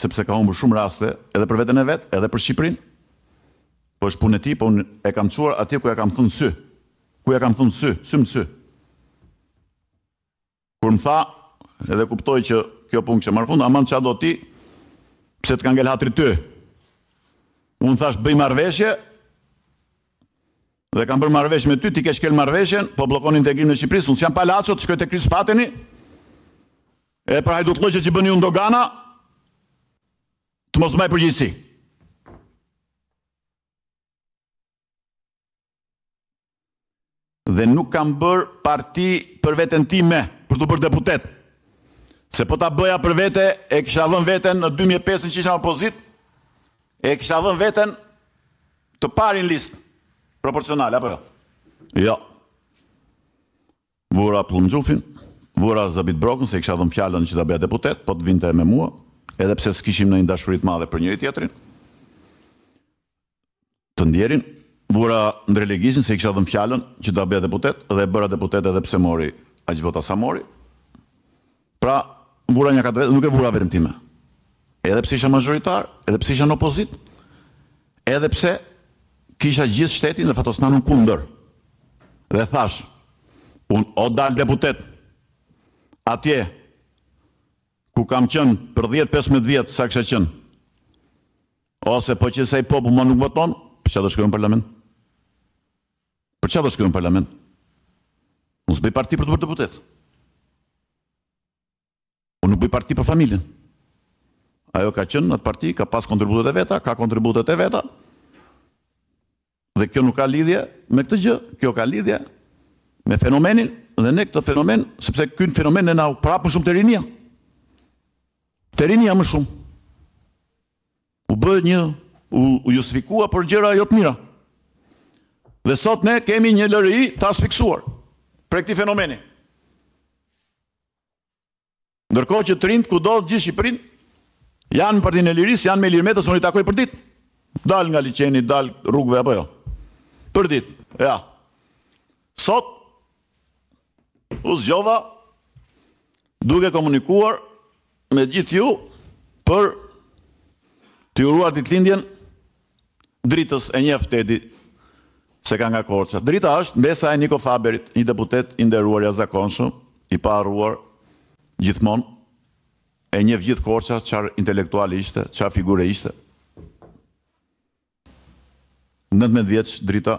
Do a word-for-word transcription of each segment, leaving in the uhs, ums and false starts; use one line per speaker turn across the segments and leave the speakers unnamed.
sepse ka humbur shumë raste, edhe për veten e vet, edhe për Shqipërinë. Po është punë e tij, po unë e kam çuar atje ku ja kam thënë sy. Ku ja kam thënë sy, sy më sy. Kur më tha, edhe kuptoj që kjo punë që marr fund, aman ç'a do ti, pse të ka ngel hatri ty. Unë thash bëj marrëveshje, dhe kam bërë marrëveshje me ty, ti ke shkel marrëveshjen, po bllokon integrimin e Shqipërisë, unë s'jam palaco, të shkoj te Kryq Spateni, e pra hajdu të lloqe që bëni unë dogana, të mos mbaj përgjegjësi. Dhe nuk kam bërë parti për veten time, për të bërë deputet. Se po ta bëja për vete, e kisha vënë veten në dy mijë e pesë që isha në opozit, e kisha vënë veten të parin listë proporcionale, apo jo? Jo. Vura Plumbxhufin, vura Zabit Brokën, se kisha dhënë fjalën që ta bëja deputet, po të vinte me mua, edhe pse s'kishim në një dashuri të madhe për njëri tjetrin. Të ndjerin, vura Ndrej Legizin, se kisha dhënë fjalën që ta bëja deputet, dhe bëra deputet edhe pse mori aq vota sa mori. Pra, vura një katër, nuk e vura vetëm time. Edhe pse isha mazhoritar, edhe pse isha në opozit, edhe pse kisha gjithë shtetin dhe Fatosnanën kundër. Dhe thash, unë o dal deputet, atje, ku kam qenë për dhjetë pesëmbëdhjetë vjetë sa kisha qenë, ose po që se i popull më nuk voton, për çfarë do shkojmë në parlament? Për çfarë do shkojmë në parlament? Unë s'bëj parti për të bërë deputet. Unë nuk bëj parti për familjen. Ajo ka qenë në atë parti, ka pas kontributet e veta, ka kontributet e veta, dhe kjo nuk ka lidhje me këtë gjë, kjo ka lidhje me fenomenin, dhe ne këtë fenomen, sepse ky fenomen ne na u prap më shumë të rinia. Të rinia më shumë. U bë një, u, u justifikua për gjëra jo të mira. Dhe sot ne kemi një L R I të asfiksuar për këtij fenomeni. Ndërkohë që të rinjt kudo të gjithë Shqipërinë janë në Partinë e Lirisë, janë me Ilir Metës, unë i takoj për ditë. Dal nga liçeni, dal rrugëve apo jo. Për ditë, ja. Sot, u zgjova duke komunikuar me gjithë ju për të uruar ditëlindjen Dritës, e njeh Tedi se ka nga Korça. Drita është mbesa e Niko Faberit, një deputet i nderuar jashtëzakonshëm, i pa harruar gjithmonë, e njeh gjithë Korça, çfarë intelektual ishte, çfarë figure ishte. nëntëmbëdhjetë vjeç Drita,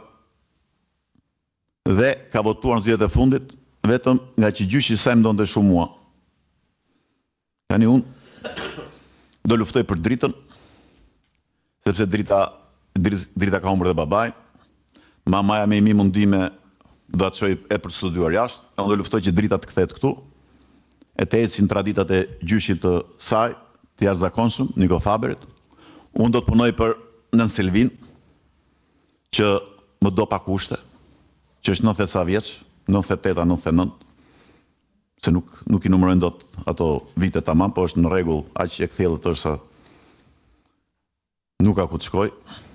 dhe ka votuar në zgjedhjet e fundit vetëm nga që gjyqi i saj më donte shumë mua. Tani unë do luftoj për Dritën, sepse Drita Drita ka humbur dhe babaj, mamaja me imi mundime do atë çoj e për studiuar jashtë, unë do luftoj që Drita të kthehet këtu, e të ecin traditat e gjyqit të saj, të jashtëzakonshëm, Niko Faberit. Unë do të punoj për Nën Selvin, që më do pa kushte, që është nëntëdhjetë sa vjeç, nëntëdhjetë e tetë nëntëdhjetë e nëntë, se nuk, nuk i numërojnë dot ato vite tamam, po është në rregull, aq e kthjellët është sa nuk ka ku të shkoj.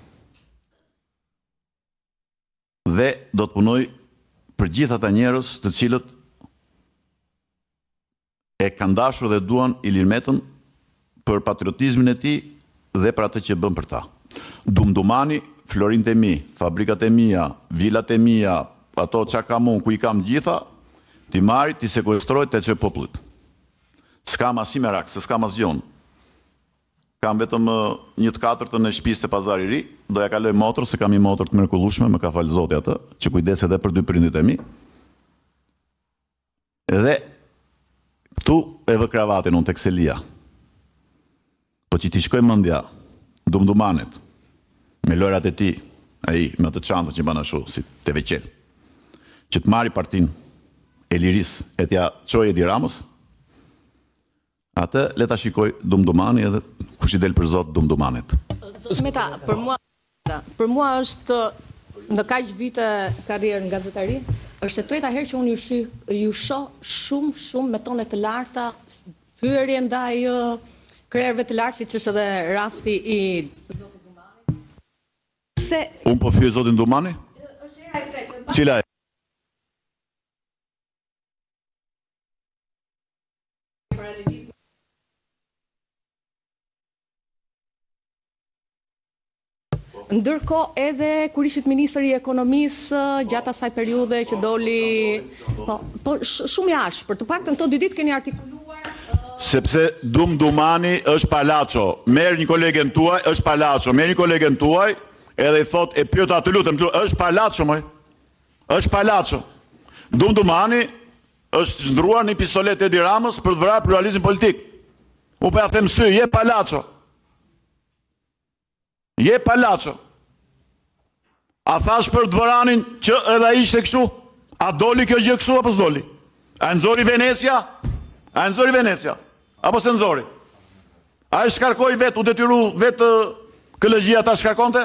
Dhe do të punoj për gjithë ata njerëz të cilët e kanë dashur dhe duan Ilir Metën për patriotizmin e tij dhe për atë që bën për ta. Dumdumani, Florinët e mi, fabrikat e mia, vilat e mia, ato çka kam unë, ku i kam gjitha, ti marri, ti sekuestroj, të çoj popullit. S'kam as i merak, se s'kam asgjë unë. Kam vetëm një të katërtën e shtëpisë të Pazari i Ri, do ja kaloj motor, se kam një motor të mrekullueshme, më ka fal Zoti atë, që kujdeset edhe për dy prindit e mi. Dhe këtu e vë kravatin unë tek Selia. Po që ti shkoj mendja Dumdumanit, me lojrat e tij, ai me atë çantën që bën ashtu si te veçel, që të marri partinë e Lirisë e t'ja çojë Edi Ramës, atë le ta shikoj Dumdumani edhe kush i del për Zot Dumdumanit.
Meta, për mua, për mua është në kaq vite karrierë në gazetari, është e treta herë që unë ju shi, ju shoh shumë shumë me tone të larta fyerje ndaj krerëve të lartë, siç është edhe rasti i Zotit Dumani. Se
unë po fyej Zotin Dumani?
Është hera e tretë.
Cila e?
ndërkohë edhe kur ishit ministri i ekonomisë gjatë asaj periudhe që doli po, po shumë i ashpër, të paktën këto dy ditë keni artikuluar
sepse Dumdumani është palaço. Merr një kolegen tuaj, është palaço. Merr një kolegen tuaj, edhe i thot e pyet atë lutem, është palaço moj. Është palaço. Dumdumani është zndruar një pistolet Edi Ramës për të vrarë pluralizmin politik. U pa them sy, je palaço. Je palaço. A thash për dvaranin që edhe ai ishte kështu? A doli kjo gjë kështu apo s'doli? A nxori Venecia? A nxori Venecia? Apo se nxori? A e shkarkoi vet, u detyru vet K L G-ja ta shkarkonte?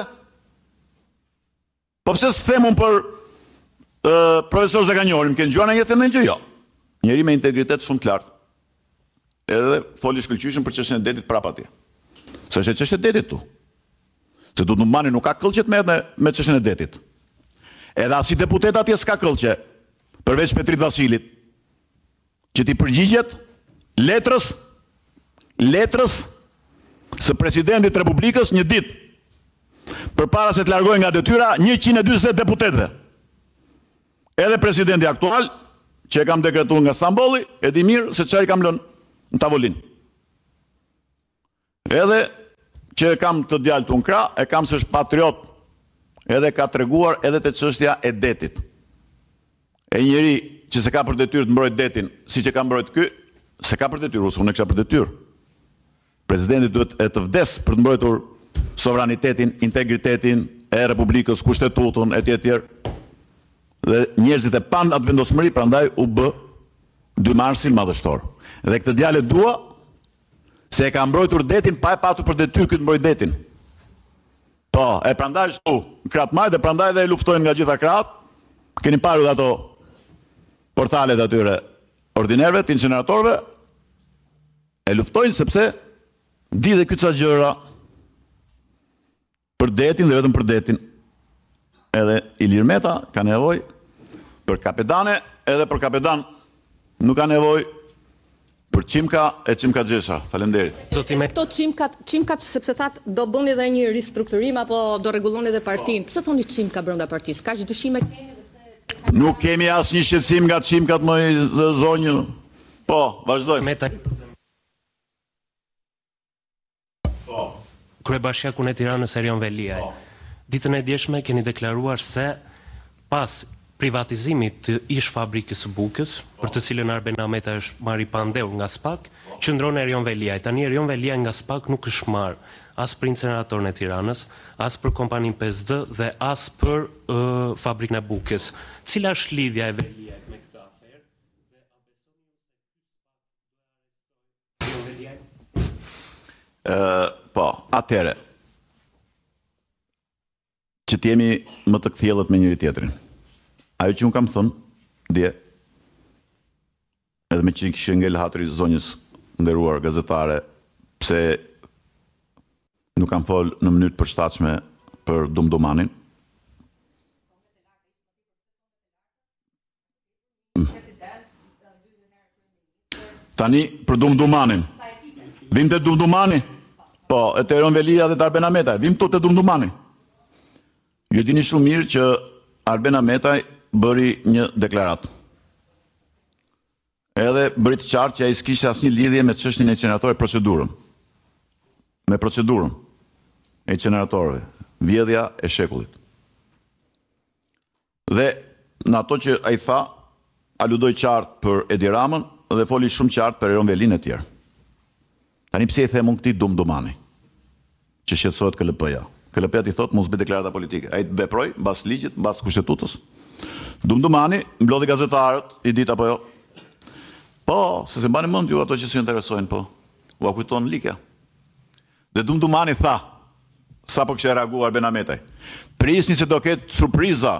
Po pse s'themun për uh, profesor Zaganjori, më kënë gjuar në një themen që jo. Njeri me integritet shumë të lartë. Edhe foli shkëlqyshëm për çështjen e detit prapa atje. Se është çështja e detit tu. Se Dumdumani nuk ka këllqet me, me çështjen e detit. Edhe as si deputet atje s'ka këllqe, përveç Petrit Vasilit, që ti përgjigjet letrës, letrës së presidentit të Republikës një ditë, përpara se të largohen nga detyra njëqind e dyzet deputetëve. Edhe presidenti aktual, që e kam dekretuar nga Stambolli, e di mirë se çfarë i kam lënë në tavolinë. Edhe që e kam të djalë të nkra, e kam se është patriot, edhe ka treguar edhe të çështja e detit. E njëri që se ka për detyrë të mbrojt detin, si që ka mbrojt ky, se ka për detyrë, ose unë e kisha për detyrë. Presidenti duhet e të vdes për të mbrojtur sovranitetin, integritetin e Republikës, kushtetutën, etj etj. Dhe njerëzit e pan atë vendosmëri, prandaj u bë dy marsin madhështor. Dhe këtë djalë dua se e ka mbrojtur detin pa e patur për detyrë këtë mbrojt detin. Po, e prandaj shtu, kratë maj, dhe prandaj dhe e luftojnë nga gjitha kratë. Keni paru dhe ato portalet atyre ordinerve, të incineratorve, e luftojnë sepse di dhe këtë sa gjëra për detin dhe vetëm për detin. Edhe Ilir Meta ka nevoj për kapedane, edhe për kapedan nuk ka nevoj për Çimka e Çimka Xhesha. Faleminderit.
Këto Çimkat, Çimkat sepse thatë do bëni edhe një ristrukturim apo do rregulloni edhe partinë. Pse thoni Çimka brenda partisë? Kaq dyshime keni edhe pse
nuk kemi asnjë shqetësim nga Çimkat më zonjë. Po, vazhdojmë.
Meta Kryebashkiakun e Tiranës Erion Veliaj. Ditën e djeshme keni deklaruar se pas privatizimit të ish fabrikës së bukës, për të cilën Arben Ahmeta është marrë i pandehur nga SPAK, qëndron Erion Veliaj. Tani Erion Veliaj nga SPAK nuk është marrë as për incineratorën e Tiranës, as për kompaninë pesë D dhe as për uh, fabrikën e bukës. Cila është lidhja e Veliaj me këtë aferë?
Uh, po, atëre, që t'jemi më të kthjellët me njëri tjetrin. Ajo që unë kam thënë, dje, edhe me që kishë ngel hatri zonjës nderuar gazetare, pse nuk kam folë në mënyrë të përshtatshme për Dumdumanin. Tani, për Dumdumanin. Vim të Dumdumani? Po, e të Erion Velia dhe të Arben Ahmetaj. Vim të të Dumdumani. Ju dini shumë mirë që Arben Ahmetaj bëri një deklarat. Edhe bëri të qartë që ai s'kishte asnjë lidhje me çështjen e incineratorëve, procedurën. Me procedurën e incineratorëve, vjedhja e shekullit. Dhe në ato që ai tha, aludoi qartë për Edi Ramën dhe foli shumë qartë për Erion Velin e tjerë. Tani pse i them unë këtij Dumdumani, që shqetësohet K L P-ja. K L P-ja ti thot mos bëj deklarata politike. Ai veproi mbas ligjit, mbas kushtetutës. Dumdumani mblodhi gazetarët, i ditë apo jo? Po, se se mbani mend ju ato që s'ju interesojnë, po. U kujton Likja. Dhe Dumdumani tha, sapo kishte reaguar Arben Ahmetaj, prisni se do ketë surpriza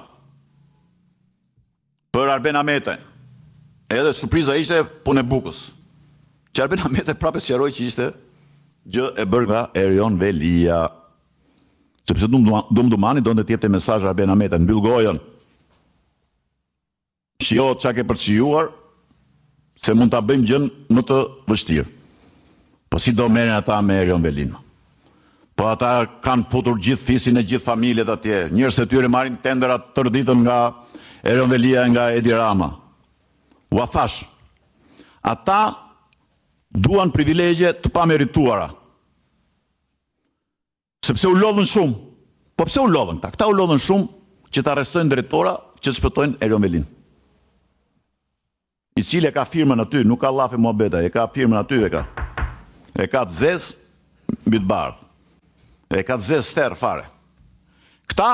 për Arben Ahmetaj. Edhe surpriza ishte punë e bukës. Që Arben Ahmetaj prapë sqaroi që ishte gjë e bërë nga Erion Velia. Sepse Dumdumani donte të jepte mesazh Arben Ahmetaj, mbyll gojën. Shio çka ke përqijuar, se mund ta bëjmë gjën më të vështirë. Po si do merren ata me Erion Velin? Po ata kanë futur gjithë fisin e gjithë familjet atje. Njerëz e tyre marrin tenderat tërë ditën nga Eronvelia, nga Edi Rama. Ua thash, ata duan privilegje të pamerituara. Sepse u lodhën shumë. Po pse u lodhën këta? Këta u lodhën shumë që të arrestojnë drejtora që të shpëtojnë Eronvelin. I cili e ka firmën aty, nuk ka llafe muhabeta, e ka firmën aty e ka. E ka të zez mbi të bardhë. E ka të zez ster fare. Këta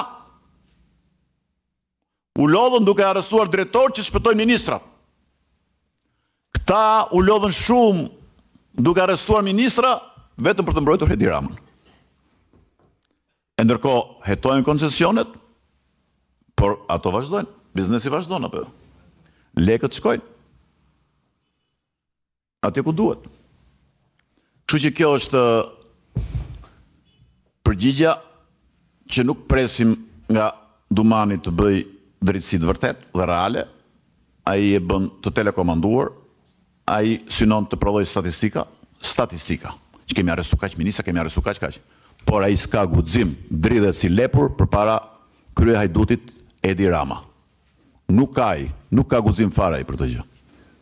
u lodhën duke arrestuar drejtor që shpëtojnë ministrat. Këta u lodhën shumë duke arrestuar ministra vetëm për të mbrojtur Edi Ramën. E ndërkohë hetojnë koncesionet, por ato vazhdojnë, biznesi vazhdojnë apo. Lekët shkojnë. Atje ku duhet. Kështu që kjo është përgjigja që nuk presim nga Dumani të bëj drejtësi të vërtet dhe reale, ai e bën të telekomanduar, ai synon të prodhoj statistika, statistika. Që kemi arrestu kaq ministra, kemi arrestu kaq kaq. Por ai s'ka guxim, dridhet si lepur përpara krye hajdutit Edi Rama. Nuk ka ai, nuk ka guxim fare ai për të gjë.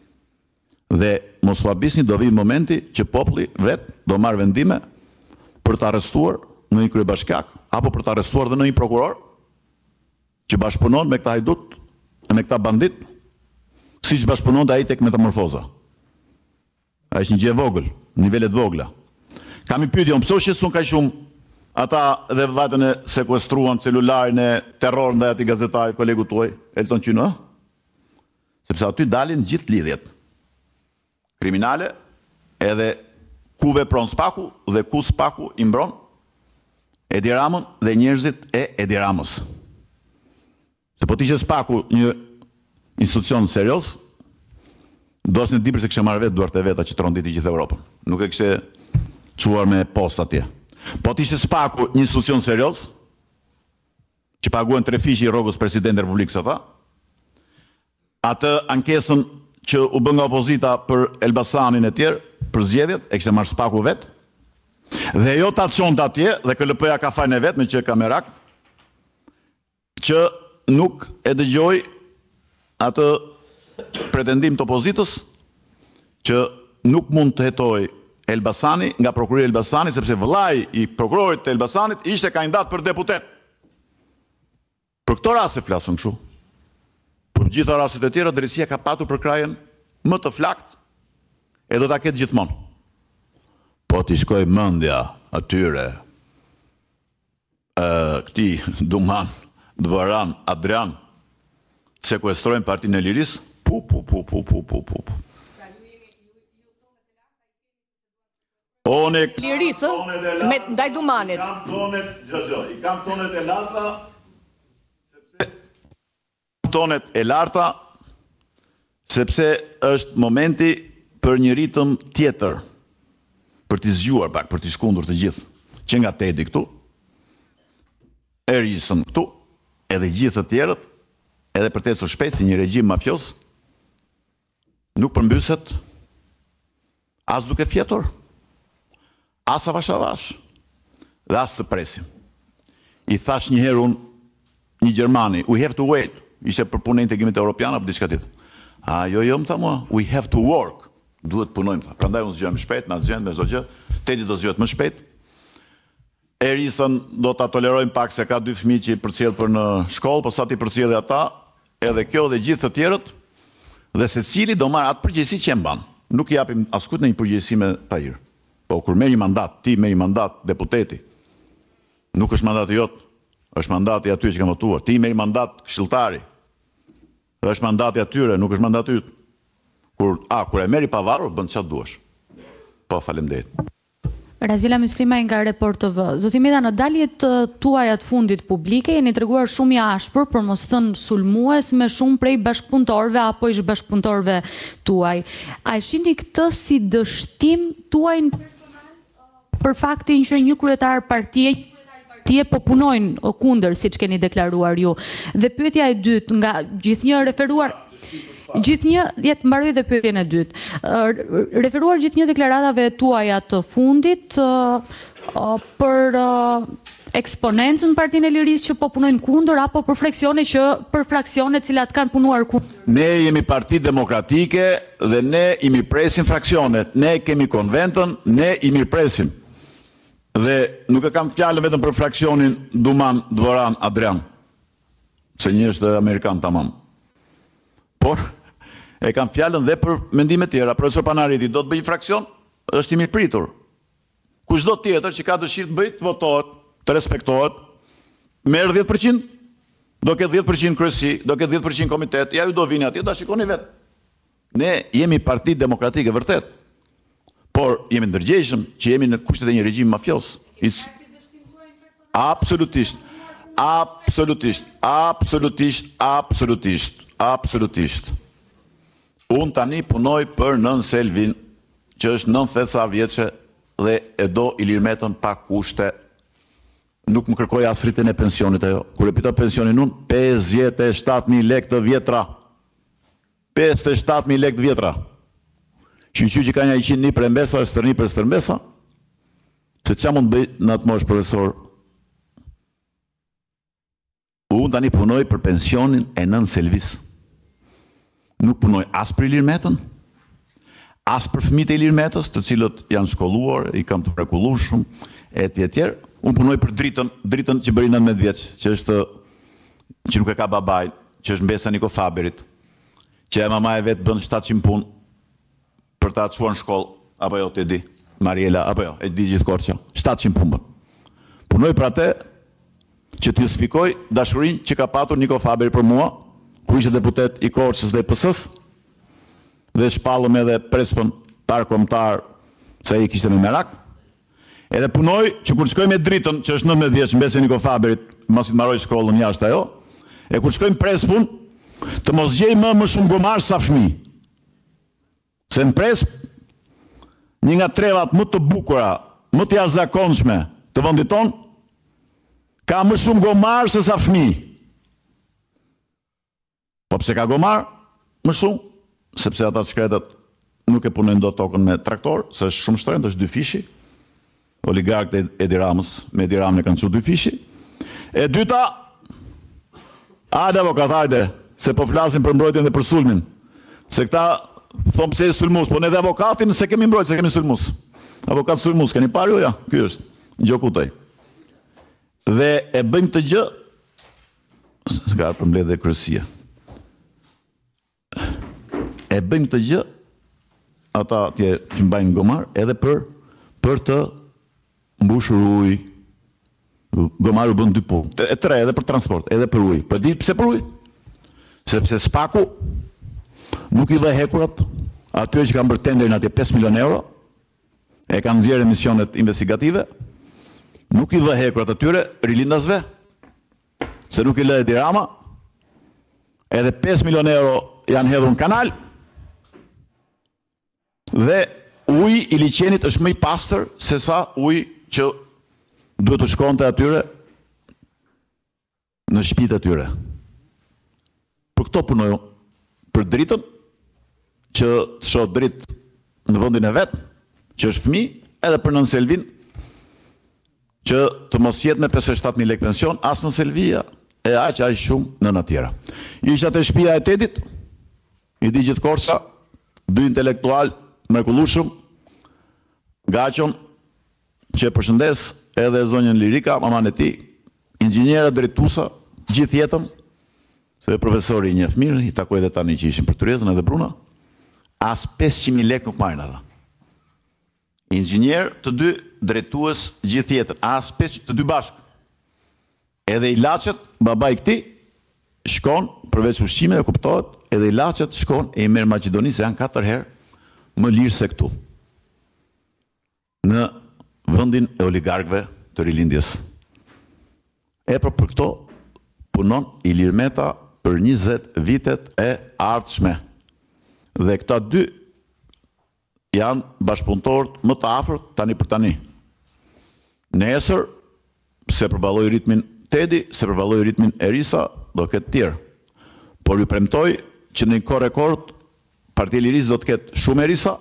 Dhe mos u habisni, do vi momenti që populli vet do marrë vendime për të arrestuar në një kryebashkiak apo për të arrestuar dhe në një prokuror që bashkëpunon me këta hajdut e me këta bandit, siç bashkëpunon dhe ai tek metamorfoza. Ai është një gjë e vogël, nivelet vogla. Kam i pyetje, pse u shqetësuan kaq shumë ata dhe vajtën e sekuestruan celularin e terror ndaj atij gazetarit, kolegu tuaj, Elton Qyno? Sepse aty dalin gjithë lidhjet kriminale, edhe ku vepron Spaku dhe ku Spaku i mbron Edi Ramën dhe njerëzit e Edi Ramës. Se po t'ishte Spaku një institucion serioz, do s'në di përse kështë marrë vetë duart e veta që tronditi gjithë Europën. Nuk e kështë quar me post atje. Po t'ishte Spaku një institucion serioz, që paguan tre fishi i rrogës president e Republikës ata, atë ankesën që u bën nga opozita për Elbasanin e tjerë, për zgjedhjet, e kështë marrë Spaku vetë, dhe jo ta çonte atje, dhe K L P-ja ka fajnë e vetë, me që ka merak, që nuk e dëgjoj atë pretendim të opozitës, që nuk mund të hetoj Elbasani nga prokurori Elbasani, sepse vëllai i prokurorit të Elbasanit ishte kandidat për deputet. Për këto raste flasëm kështu. Për gjitha rastet e tjera, drejtësia ka patur për krajen më të flakt e do ta ketë gjithmonë. Po t'i shkoj mendja atyre këti Duman, Dvaran, Adrian, sekuestrojnë Partinë e Lirisë, pu, pu, pu, pu, pu, pu, pu. One
Lirisë, me ndaj Dumanit.
Kam tonet, gjëzjo, i kam tonet e larta, sepse tonet e larta, sepse është momenti për një ritëm tjetër, për t'i zgjuar pak, për t'i shkundur të gjithë, që nga Tedi këtu, Erisën këtu, edhe gjithë të tjerët, edhe për të ecur shpejt si një regjim mafios, nuk përmbyset as duke fjetur, as avash avash, dhe as të presim. I thash një herë unë, një Gjermani, we have to wait, ishte për punë e integrimit europian apo diçka tjetër. A jo jo më tha mua, we have to work. Duhet punojmë tha. Prandaj unë zgjohem shpejt, na zgjohem me çdo gjë. Tedi do zgjohet më shpejt. Erisën do ta tolerojmë pak se ka dy fëmijë që i përcjell për në shkollë, po sa ti përcjellë ata, edhe kjo dhe gjithë të tjerët, dhe secili do marr atë përgjegjësi që e mban. Nuk i japim askujt në një përgjegjësi me pajir. Po kur merr një mandat, ti merr një mandat deputeti. Nuk është mandati jot, është mandati atyre që kanë votuar. Ti merr mandat këshilltari. Është mandati atyre, nuk është mandati yt. Kur a kur e merr i pavarur, bën çfarë duash. Po faleminderit.
Razila Myslimaj nga Report T V. Zoti Meta, në daljet tuaja të fundit publike jeni treguar shumë i ashpër, për mos thënë sulmues, me shumë prej bashkëpunëtorëve apo ish bashkëpunëtorëve tuaj. A e shihni këtë si dështim tuaj në personal për faktin që një kryetar partie Partie po punojnë kundër, siç keni deklaruar ju? Dhe pyetja e dytë, nga gjithnjë referuar Gjithnjë, jetë mbaroj dhe pyetjen e dytë. Ë, Referuar gjithnjë deklaratave tuaja të fundit ë, ë, për ë, eksponentën Partinë e Lirisë që po punojnë kundër apo për fraksione që për fraksione të cilat kanë punuar kundër.
Ne jemi Parti Demokratike dhe ne i mirpresim fraksionet. Ne kemi konventën, ne i mirpresim. Dhe nuk e kam fjalën vetëm për fraksionin Duman Dvoran Adrian, se një është Amerikan tamam. Por e kam fjalën dhe për mendime tjera. Profesor Panariti do të bëjë fraksion, është i mirëpritur. Kushdo tjetër që ka dëshirë të bëjë, të votohet, të respektohet, merr dhjetë përqind, do ketë dhjetë përqind kryesi, do ketë dhjetë përqind komitet, ja ju do vini atje, ta shikoni vetë. Ne jemi Parti Demokratike vërtet, por jemi ndërgjegjshëm që jemi në kushtet e një regjim mafios. It's... Absolutisht, absolutisht, absolutisht, absolutisht, absolutisht. Unë tani punoj për nën Selvin, që është nëntëdhjetë sa vjeçe dhe e do Ilir Metën pa kushte. Nuk më kërkoj as rritjen e pensionit ajo. Kur e pitoj pensionin unë, pesëdhjetë e shtatë mijë lekë të vjetra. pesëdhjetë e shtatë mijë lekë të vjetra. Shqyqy që ka një qind një për mbesa, stërni për stërmbesa, se që mund bëj në atë mosh, profesor? Unë tani punoj për pensionin e nën Selvis. Nuk punoj as për Ilir Metën, as për fëmijët e Ilir Metës, të cilët janë shkolluar, i kam të mrekullueshëm, etj etj. Unë punoj për dritën, dritën që bëri nëntëmbëdhjetë vjeç, që është që nuk e ka babaj, që është mbesa Niko Faberit, që e mama e vetë bën shtatëqind punë për ta çuar në shkollë, apo jo ti di, Mariela, apo jo, e di gjithë Korça, shtatëqind punë bën. Punoj për atë që t'ju sfikoj dashurinë që ka patur Niko Faberi për mua, kur ishte deputet i Korçës dhe P S-s, dhe shpallëm edhe prespën tar kombëtar se ai kishte me merak. Edhe punoj që kur shkoj me dritën, që është nëntëmbëdhjetë vjeç, mbesë Niko Faberit, mos i mbaroj shkollën jashtë ajo, e kur shkoj në prespun, të mos gjej më më shumë gomar sa fëmijë. Se në presp, një nga trevat më të bukura, më të jashtëzakonshme të vendit tonë, ka më shumë gomar se sa fëmijë. Po pse ka gomar? Më shumë, sepse ata shkretët nuk e punojnë dot tokën me traktor, se është shumë shtrenjtë, është dy fishi. Oligarkët e Edi Ramës, me Edi Ramën e kanë çuar dy fishi. E dyta, hajde avokat, hajde, se po flasim për mbrojtjen dhe për sulmin. Se këta thonë pse e sulmus, po ne dhe avokatin se kemi mbrojtë, se kemi sulmus. Avokat sulmus, keni parë ju, ja, ky është, Gjokutaj. Dhe e bëjmë të gjë, ka përmbledh dhe kryesia. E bëjmë të gjë, ata tje që mbajnë gomar, edhe për, për të mbushur ujë. Gomaru bën dy punë, e tre edhe për transport, edhe për ujë. Për di pse për ujë? Sepse Spaku nuk i dhe hekurat, atyre që kanë bërë tenderin atje pesë milion euro, e kanë nxjerrë emisionet investigative, nuk i dhe hekurat atyre rilindasve, se nuk i lë Edi Rama, edhe pesë milion euro janë hedhur në kanal, dhe uji i liçenit është më i pastër se sa uji që duhet të shkonte atyre në shtëpitë atyre. Për këto punoj për dritën, që të shoh dritë në vendin e vet, që është fëmijë, edhe për nën Selvin, që të mos jetë me pesëdhjetë e shtatë mijë lekë pension, as në Selvia, e aq aq shumë në në tjera. Isha te shtëpia e Tetit, i di gjithë Korça, dy intelektual mrekullueshëm, Gaçon, që e përshëndes, edhe zonjën Lirika, maman e tij, inxhiniera drejtuesa, gjithë jetën, se profesori i njeh mirë, i takoj edhe tani që ishin për Tryezën edhe Bruna, as pesëqind mijë lekë nuk marrin ata. Inxhinier të dy, drejtues gjithë jetën, as pesëqind të dy bashkë. Edhe ilaçet, babai i këtij shkon përveç ushqimeve, kuptohet, edhe ilaçet shkon e i merr Maqedoni, se janë katër herë më lirë se këtu. Në vendin e oligarkëve të rilindjes. E për për këto punon Ilir Meta për njëzet vitet e ardhshme. Dhe këta dy janë bashkëpunëtorët më të afërt tani për tani. Nesër, se përballoj ritmin Tedi, se përballoj ritmin Erisa, do ketë tjerë. Por ju premtoj që në një kohë rekord Partia e Lirisë do të ketë shumë erisa,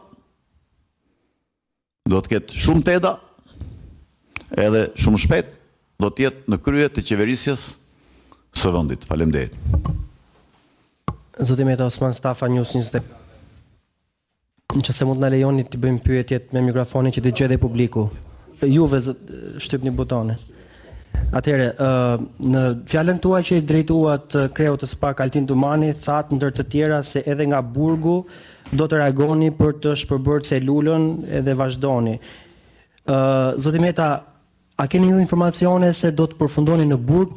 do të ketë shumë teda, edhe shumë shpejt do të jetë në krye të qeverisjes së vendit. Faleminderit.
Zoti Meta Osman Stafa News njëzet e katër. Nëse mund na lejoni të bëjmë pyetjet me mikrofonin që dëgjoj dhe publiku. Juve shtypni butonin. Atëherë, në fjalën tuaj që i drejtuat kreut të SPAK Altin Dumani, thatë ndër të tjera se edhe nga burgu do të reagoni për të shpërbërë celulën edhe vazhdoni. Zoti Meta, a keni ju informacione se do të përfundoni në burg?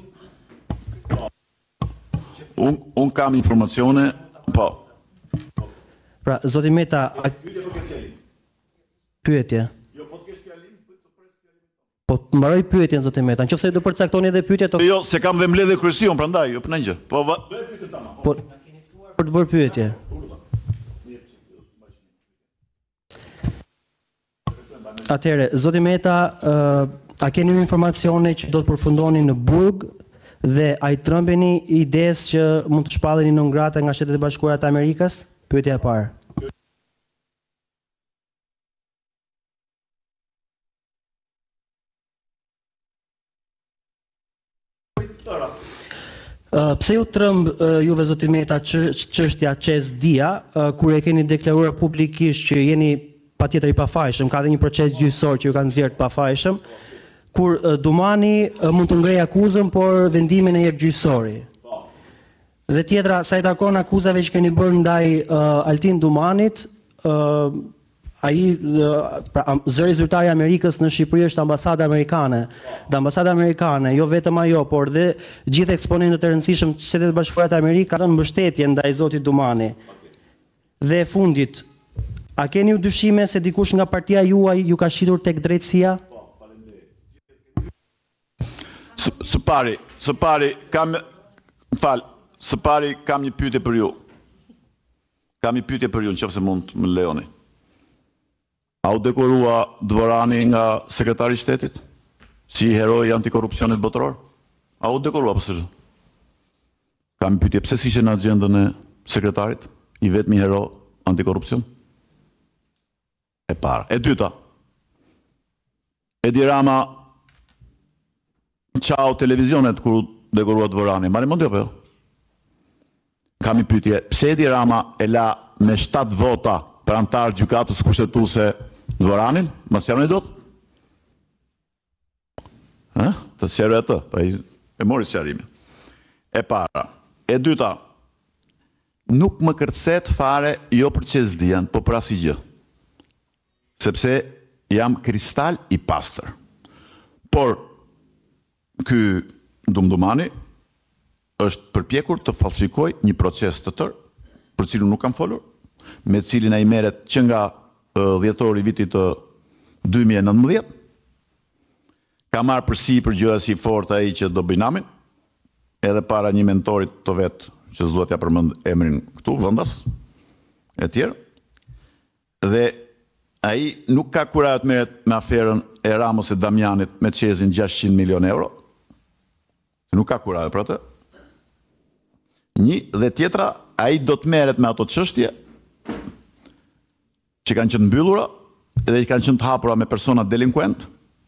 Unë un kam informacione, po.
Pra, Zoti Meta, a... pyetje. Po të mbaroj pyetjen, Zoti Meta. Nëse do përcaktoni edhe pyetje to.
Jo, se kam dhe mbledhje kryesion, prandaj, jo puna gjë. Po va...
Po për të bërë pyetje. Atëherë, Zoti Meta, uh, a keni informacione që do të përfundoni në burg dhe a i trëmbeni ides që mund të shpalleni në ngrata nga Shtetet e Bashkuara të Amerikës? Pyetja e parë. Uh, pse ju trëmb uh, juve Zoti Meta çështja Qes Dia, uh, kur e keni deklaruar publikisht që jeni patjetër i pafajshëm, ka dhe një proces gjyqësor që ju kanë nxjerrë të pafajshëm, kur uh, Dumani uh, mund të ngrej akuzën, por vendimin e jep gjyqësori. Dhe tjetra, sa i takon akuzave që keni bërë ndaj uh, Altin Dumanit, uh, ai uh, pra, zëri zyrtari i Amerikës në Shqipëri është ambasada amerikane. Dhe ambasada amerikane, jo vetëm ajo, por dhe gjithë eksponentët e rëndësishëm të Shtetet e Bashkuara të Amerikës kanë dhënë mbështetje ndaj zotit Dumani. Dhe e fundit, a keni ju dyshime se dikush nga partia juaj ju ka shitur tek drejtësia?
Së pari, së pari, kam, fal, së pari kam një pyetje për ju. Kam një pyetje për ju, nëse mund të më lejoni. A u dekorua Dvorani nga sekretari i shtetit? Si heroi antikorrupsionit botror? A u dekorua pse? Kam një pyetje, pse s'ishte në agjendën e sekretarit, i vetmi hero antikorrupsion? E para. E dyta. Edi Rama çau televizionet kur dekorua Dvorani. Mari mund jo po? Kam një pyetje, pse Edi Rama e la me shtatë vota për antar gjykatës kushtetuese Dvoranin? Mas janë i dot? Ha? Të sjarë e të, pa i e mori sjarimi. E para. E dyta, nuk më kërcet fare jo për Qes Dian, po për asnjë gjë. Sepse jam kristal i pastër. Por, ky Dumdumani është përpjekur të falsifikoj një proces të tërë, për cilën nuk kam folur, me cilin ai merret që nga dhjetori i vitit të dy mijë e nëntëmbëdhjetë. Ka marrë përsi për gjësi fort ai që do bëjnamin, edhe para një mentorit të vet, që s'duhet ja përmend emrin këtu, vendas, e tjerë. Dhe ai nuk ka kurajt merret me aferën e Ramos e Damianit me Qezin gjashtëqind milion euro. Nuk ka kurajt për atë. Një dhe tjetra, ai do të merret me ato çështje që kanë qenë mbyllura dhe që kanë qenë të hapura me persona delinkuent,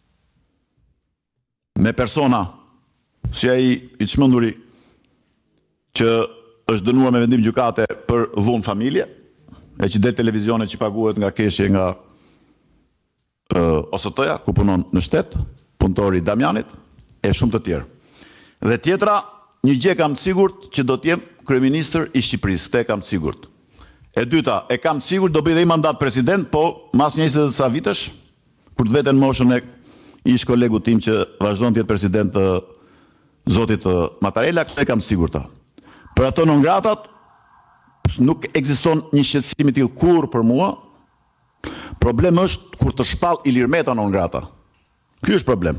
me persona si ai i çmenduri që është dënuar me vendim gjykate për dhunë familje, e që del televizione që paguhet nga keshje nga uh, O S T-ja, ku punon në shtet, punëtori Damianit, e shumë të tjerë. Dhe tjetra, një gjë kam të sigurt që do të jem kryeministër i Shqipërisë, këtë e kam të sigurt. E dyta, e kam të sigurt do bëj dhe i mandat president, po mas njëzet dhe sa vitesh, kur të veten moshën e ish kolegu tim që vazhdon të jetë president të zotit Mattarella, këtë e kam të sigurta. Për ato non gratat, nuk ekziston një shqetësim i tillë kur për mua. Problem është kur të shpall Ilir Meta non grata. Ky është problem.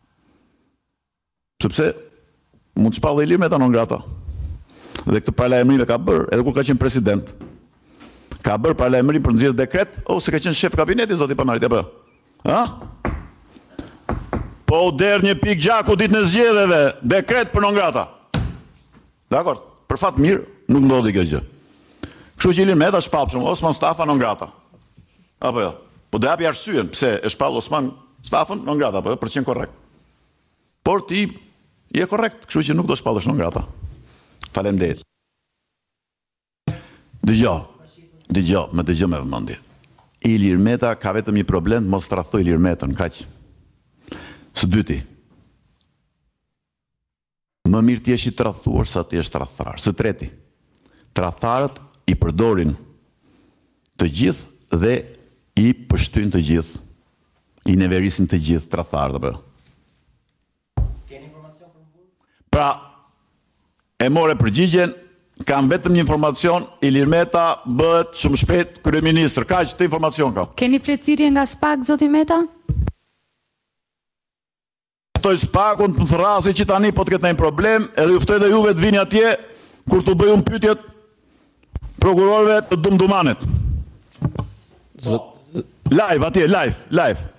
Sepse mund të shpall Ilir Meta non grata. Dhe këtë paralajmërim e ka bërë, edhe kur ka qenë president. Ka bërë paralajmërim për nxjerrë dekret, ose ka qenë shef kabineti zoti Panarit, apo? Ha? Po u der një pikë gjaku ditën e zgjedhjeve, dekret për non grata. Dakor? Për fat mirë, nuk ndodhi kjo gjë. Kështu që Ilir Meta shpallshëm, Osman Stafa non grata. Apo jo. Po do japi arsyen pse e shpall Osman Stafën non grata, apo jo, për të qenë korrekt. Por ti je korrekt, kështu që nuk do shpallësh non grata. Faleminderit. Dëgjoj. Dëgjoj, më dëgjoj me vëmendje. Ilir Meta ka vetëm një problem, mos tradhtoj Ilir Metën, kaq. Së dyti, më mirë ti jesh i tradhtuar sa ti jesh tradhtar. Së treti, tradhtarët i përdorin të gjithë dhe i pështyn të gjithë. I neverisin të gjithë tradhtarët apo. Keni informacion për më? Pra, e more përgjigjen. Kam vetëm një informacion, Ilir Meta bëhet shumë shpejt kryeministër. Kaq të informacion ka.
Keni fletësirje nga SPAK, zoti Meta?
Ftoj SPAK-un të thrasi që tani po të ketë një problem, edhe ju ftoj dhe juve të vini atje kur të bëjun pyetjet prokurorëve të dumdumanit. Live atje, live, live.